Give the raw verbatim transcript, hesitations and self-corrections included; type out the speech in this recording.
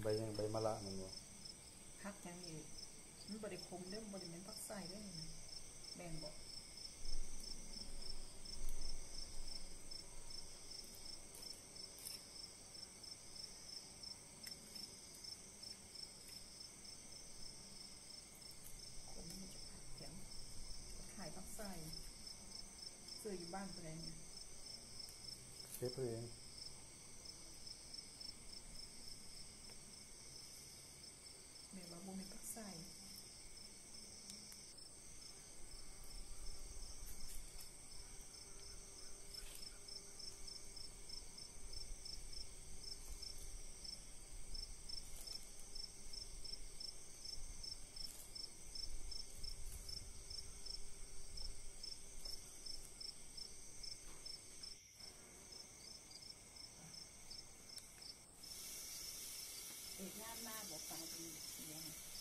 ยังใบมะละมันบ่พักยังอีกมันบริคมเด้อบริเวณพักใส่ได้แบ่งบอกคนมันจะผัดเขียงขายพักใส่ซื้ออยู่บ้านตัวเองเชฟเองแม่ว่าบ่มีพักใส่เอกงานหน้าบอกฟังเป็นยังไง